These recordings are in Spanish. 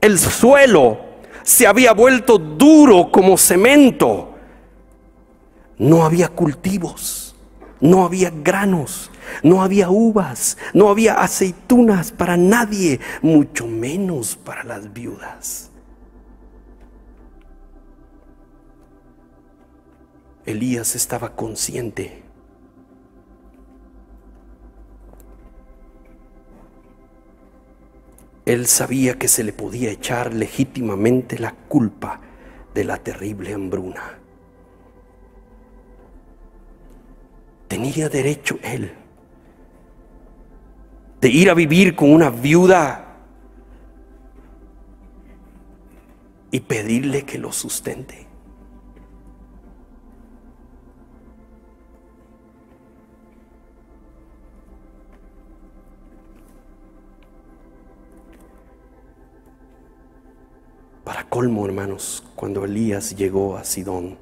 El suelo se había vuelto duro como cemento. No había cultivos, no había granos, no había uvas, no había aceitunas para nadie, mucho menos para las viudas. Elías estaba consciente. Él sabía que se le podía echar legítimamente la culpa de la terrible hambruna. Tenía derecho él de ir a vivir con una viuda y pedirle que lo sustente. Para colmo, hermanos, cuando Elías llegó a Sidón,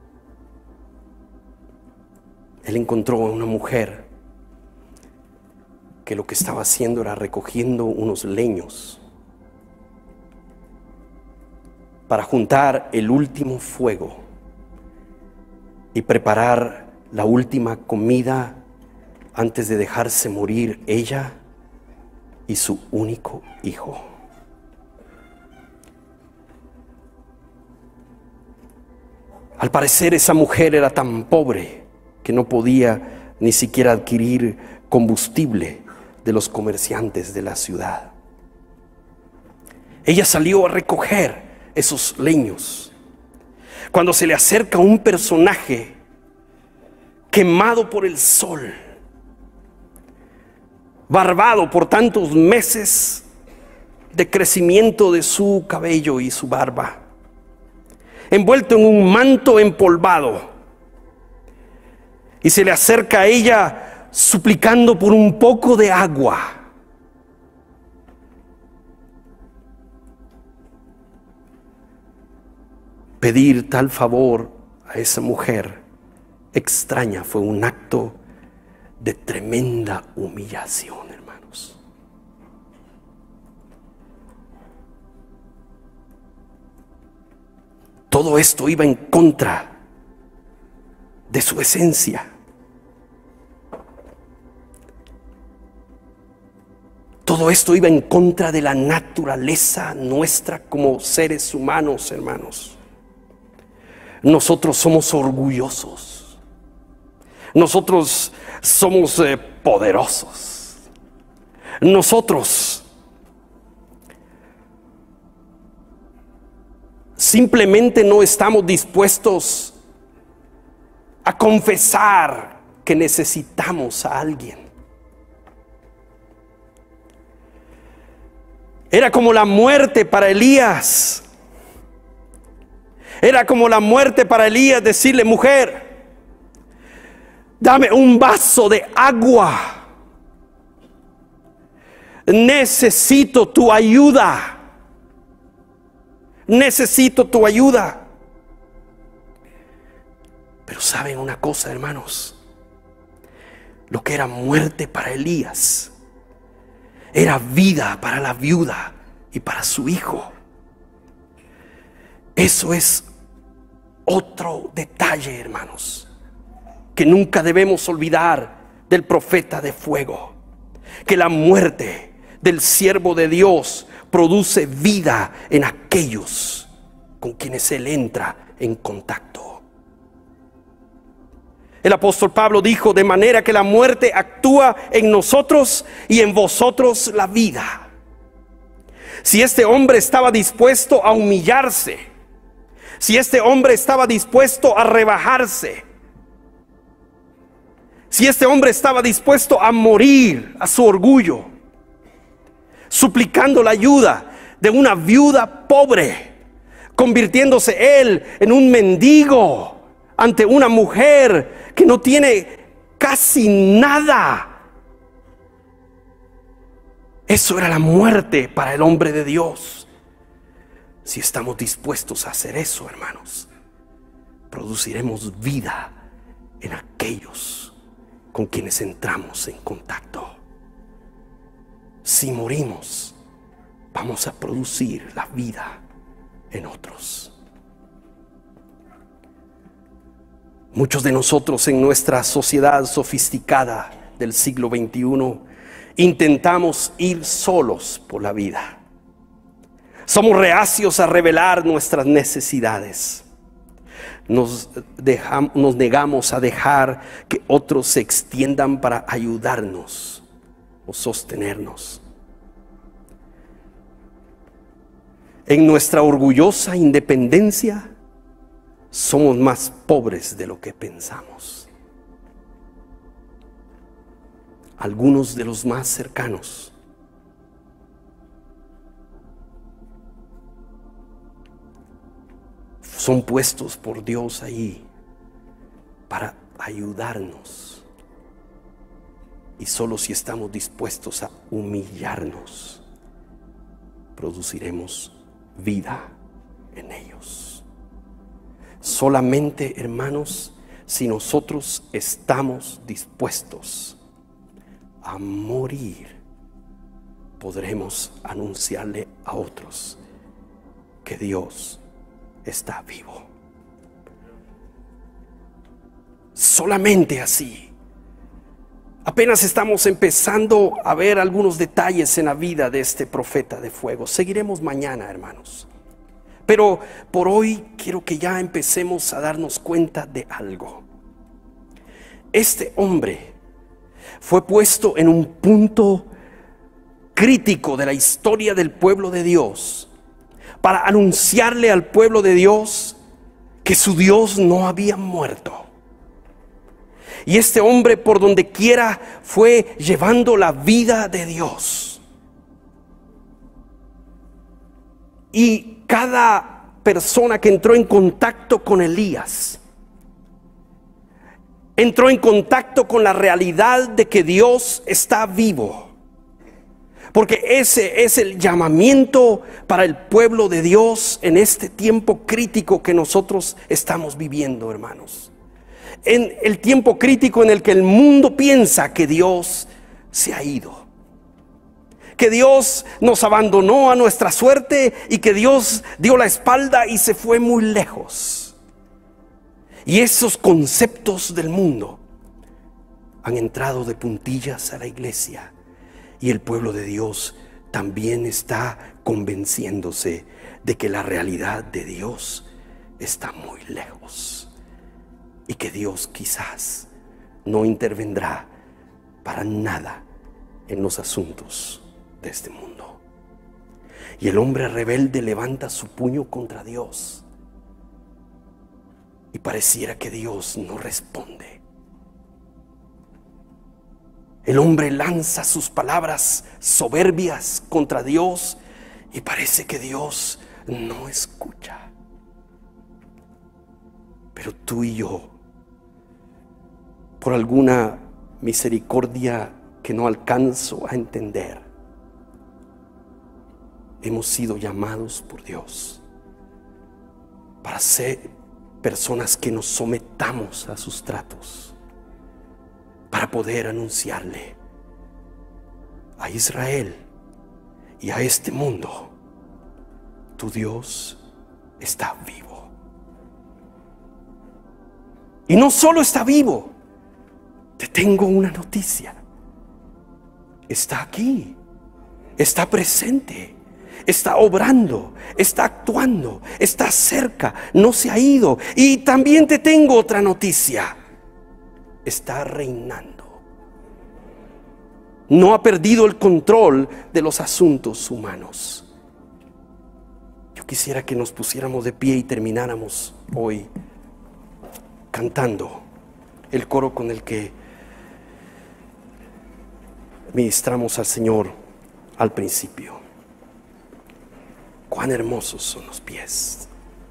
él encontró a una mujer que lo que estaba haciendo era recogiendo unos leños para juntar el último fuego y preparar la última comida antes de dejarse morir ella y su único hijo. Al parecer esa mujer era tan pobre que no podía ni siquiera adquirir combustible de los comerciantes de la ciudad. Ella salió a recoger esos leños cuando se le acerca un personaje quemado por el sol, barbado por tantos meses de crecimiento de su cabello y su barba, envuelto en un manto empolvado, y se le acerca a ella suplicando por un poco de agua. Pedir tal favor a esa mujer extraña fue un acto de tremenda humillación, hermanos. Todo esto iba en contra de su esencia. Todo esto iba en contra de la naturaleza nuestra como seres humanos, hermanos. Nosotros somos orgullosos. Nosotros somos poderosos. Nosotros simplemente no estamos dispuestos a confesar que necesitamos a alguien. Era como la muerte para Elías. Era como la muerte para Elías decirle: mujer, dame un vaso de agua. Necesito tu ayuda. Necesito tu ayuda. Pero saben una cosa, hermanos, lo que era muerte para Elías era vida para la viuda y para su hijo. Eso es otro detalle, hermanos, que nunca debemos olvidar del profeta de fuego: que la muerte del siervo de Dios produce vida en aquellos con quienes él entra en contacto. El apóstol Pablo dijo: de manera que la muerte actúa en nosotros y en vosotros la vida. Si este hombre estaba dispuesto a humillarse, si este hombre estaba dispuesto a rebajarse, si este hombre estaba dispuesto a morir a su orgullo, suplicando la ayuda de una viuda pobre, convirtiéndose él en un mendigo ante una mujer que no tiene casi nada, eso era la muerte para el hombre de Dios. Si estamos dispuestos a hacer eso, hermanos, produciremos vida en aquellos con quienes entramos en contacto. Si morimos, vamos a producir la vida en otros. Muchos de nosotros en nuestra sociedad sofisticada del siglo XXI intentamos ir solos por la vida. Somos reacios a revelar nuestras necesidades. Nos negamos a dejar que otros se extiendan para ayudarnos o sostenernos. En nuestra orgullosa independencia, somos más pobres de lo que pensamos. Algunos de los más cercanos son puestos por Dios ahí para ayudarnos. Y solo si estamos dispuestos a humillarnos, produciremos vida en ellos. Solamente, hermanos, si nosotros estamos dispuestos a morir, podremos anunciarle a otros que Dios está vivo. Solamente así. Apenas estamos empezando a ver algunos detalles en la vida de este profeta de fuego. Seguiremos mañana, hermanos. Pero por hoy quiero que ya empecemos a darnos cuenta de algo. Este hombre fue puesto en un punto crítico de la historia del pueblo de Dios para anunciarle al pueblo de Dios que su Dios no había muerto. Y este hombre, por donde quiera, fue llevando la vida de Dios. Y cada persona que entró en contacto con Elías, entró en contacto con la realidad de que Dios está vivo. Porque ese es el llamamiento para el pueblo de Dios en este tiempo crítico que nosotros estamos viviendo, hermanos. En el tiempo crítico en el que el mundo piensa que Dios se ha ido, que Dios nos abandonó a nuestra suerte y que Dios dio la espalda y se fue muy lejos. Y esos conceptos del mundo han entrado de puntillas a la iglesia, y el pueblo de Dios también está convenciéndose de que la realidad de Dios está muy lejos y que Dios quizás no intervendrá para nada en los asuntos de este mundo. Y el hombre rebelde levanta su puño contra Dios y pareciera que Dios no responde. El hombre lanza sus palabras soberbias contra Dios y parece que Dios no escucha. Pero tú y yo, por alguna misericordia que no alcanzo a entender, hemos sido llamados por Dios para ser personas que nos sometamos a sus tratos, para poder anunciarle a Israel y a este mundo: tu Dios está vivo. Y no solo está vivo, te tengo una noticia: está aquí, está presente, está obrando, está actuando, está cerca, no se ha ido. Y también te tengo otra noticia: está reinando. No ha perdido el control de los asuntos humanos. Yo quisiera que nos pusiéramos de pie y termináramos hoy cantando el coro con el que ministramos al Señor al principio. Cuán hermosos son los pies.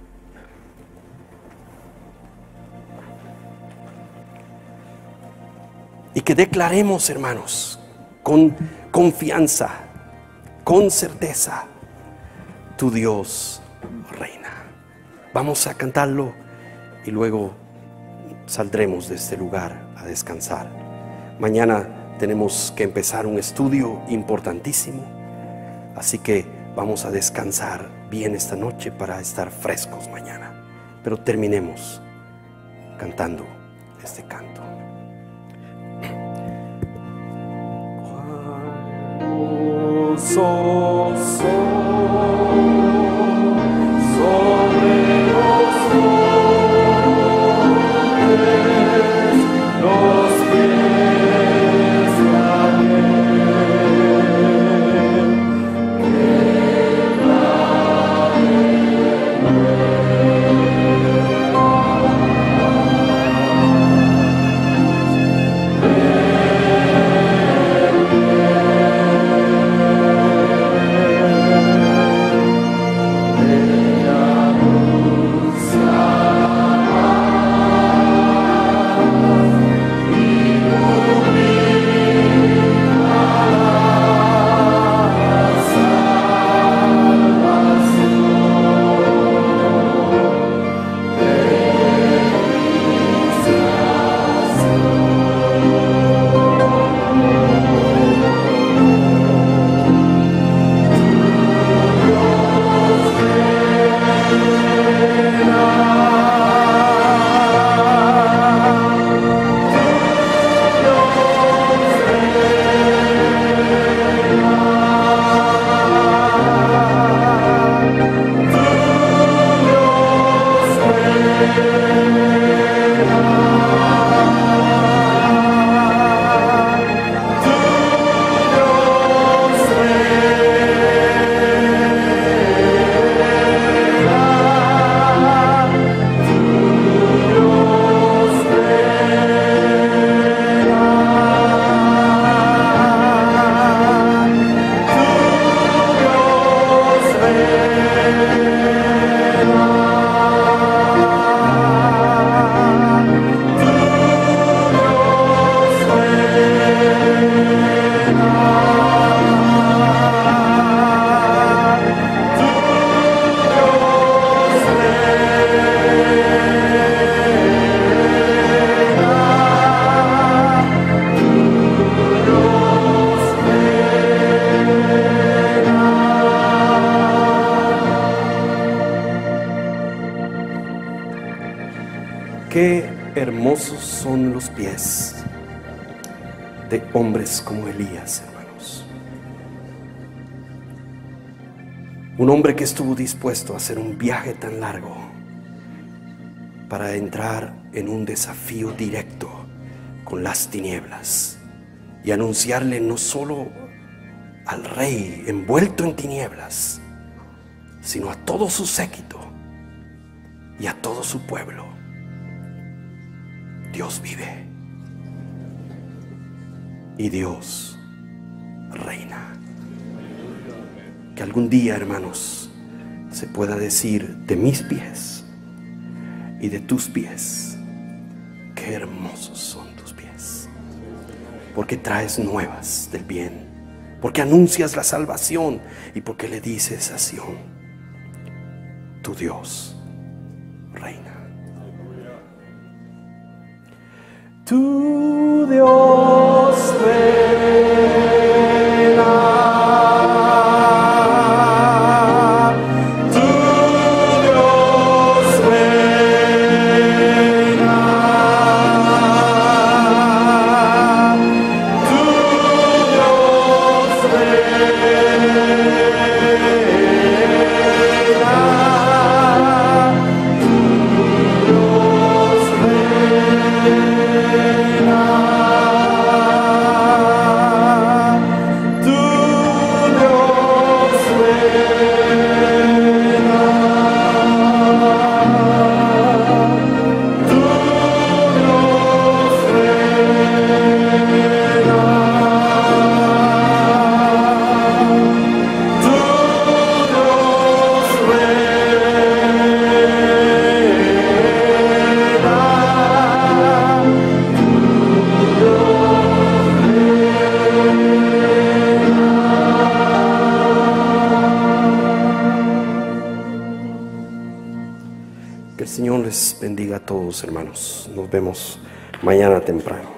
Y que declaremos, hermanos, con confianza, con certeza: tu Dios reina. Vamos a cantarlo y luego saldremos de este lugar a descansar. Mañana tenemos que empezar un estudio importantísimo, así que vamos a descansar bien esta noche para estar frescos mañana. Pero terminemos cantando este canto. Sobre los montes, los pies de Qué hermosos son los pies de hombres como Elías, hermanos. Un hombre que estuvo dispuesto a hacer un viaje tan largo para entrar en un desafío directo con las tinieblas y anunciarle no solo al rey envuelto en tinieblas, sino a todo su séquito y a todo su pueblo: Dios vive y Dios reina. Que algún día, hermanos, se pueda decir de mis pies y de tus pies: qué hermosos son tus pies, porque traes nuevas del bien, porque anuncias la salvación y porque le dices a Sión: tu Dios reina. Tu Dios reina, tu Dios reina, tu Dios Que el Señor les bendiga a todos, hermanos. Nos vemos mañana temprano.